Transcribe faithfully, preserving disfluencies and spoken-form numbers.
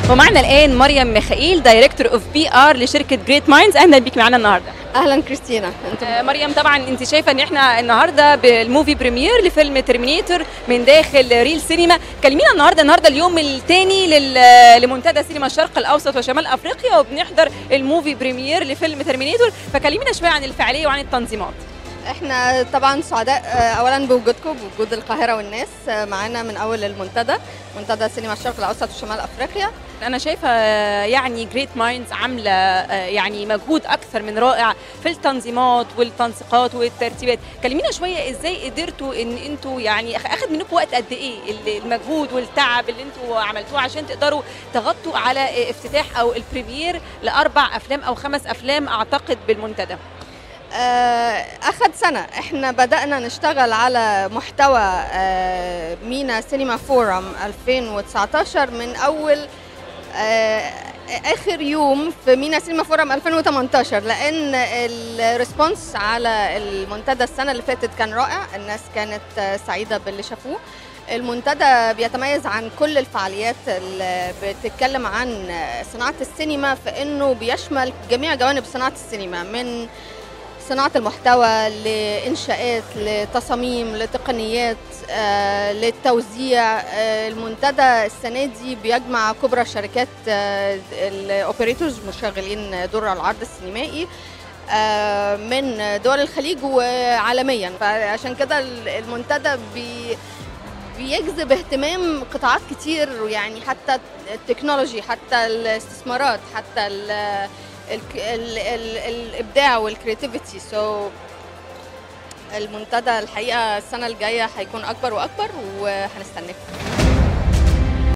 ومعنا الان مريم ميخائيل دايركتور اوف بي ار لشركه جريت مايندز. اهلا بيك معانا النهارده. اهلا كريستينا. آه مريم، طبعا انت شايفه ان احنا النهارده بالموفي بريمير لفيلم ترمينيتور من داخل ريل سينما. كلمينا النهارده النهارده اليوم الثاني لمنتدى سينما الشرق الاوسط وشمال افريقيا، وبنحضر الموفي بريمير لفيلم ترمينيتور، فكلمينا شويه عن الفعاليه وعن التنظيمات. احنا طبعا سعداء اولا بوجودكم، بوجود القاهره والناس معانا من اول المنتدى، منتدى سينما الشرق الاوسط وشمال افريقيا. انا شايفه يعني جريت مايندز عامله يعني مجهود اكثر من رائع في التنظيمات والتنسيقات والترتيبات. كلمينا شويه ازاي قدرتوا ان انتوا يعني اخذ منكم وقت قد ايه المجهود والتعب اللي انتوا عملتوه عشان تقدروا تغطوا على افتتاح او البريمير لاربع افلام او خمس افلام اعتقد بالمنتدى. أخذ سنة. احنا بدأنا نشتغل على محتوى مينا سينما فورم ألفين وتسعتاشر من أول آخر يوم في مينا سينما فورم ألفين وتمنتاشر، لأن الريسبونس على المنتدى السنة اللي فاتت كان رائع، الناس كانت سعيدة باللي شافوه. المنتدى بيتميز عن كل الفعاليات اللي بتتكلم عن صناعة السينما، فإنه بيشمل جميع جوانب صناعة السينما، من صناعة المحتوى لإنشاءات لتصاميم لتقنيات آه، للتوزيع. آه، المنتدى السنة دي بيجمع كبرى شركات آه، الأوبريتورز مشغلين دور العرض السينمائي آه، من دول الخليج وعالميا، فعشان كده المنتدى بي بيجذب اهتمام قطاعات كتير، يعني حتى التكنولوجي، حتى الاستثمارات، حتى ال ال ال ال الابداع والكرياتيفيتي. سو so, المنتدى الحقيقه السنه الجايه هيكون اكبر واكبر، وهنستناكم.